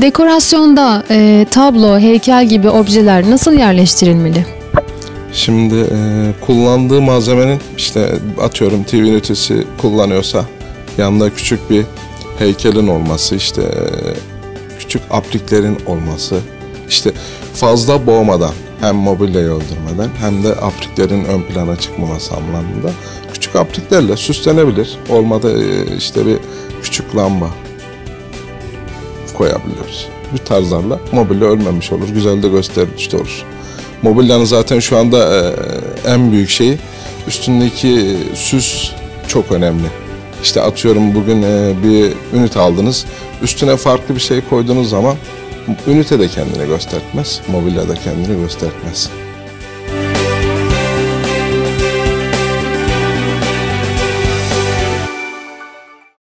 Dekorasyonda tablo, heykel gibi objeler nasıl yerleştirilmeli? Şimdi kullandığı malzemenin işte atıyorum TV ünitesi kullanıyorsa yanında küçük bir heykelin olması, işte küçük apliklerin olması, işte fazla boğmadan hem mobilyayı öldürmeden hem de apliklerin ön plana çıkmaması anlamında küçük apliklerle süslenebilir. Olmadı işte bir küçük lamba koyabiliyoruz. Bu tarzlarla mobilya ölmemiş olur, güzel de gösterişli olur. Mobilyanın zaten şu anda en büyük şeyi üstündeki süs çok önemli. İşte atıyorum bugün bir ünite aldınız, üstüne farklı bir şey koyduğunuz zaman ünite de kendini göstermez, mobilya da kendini göstermez.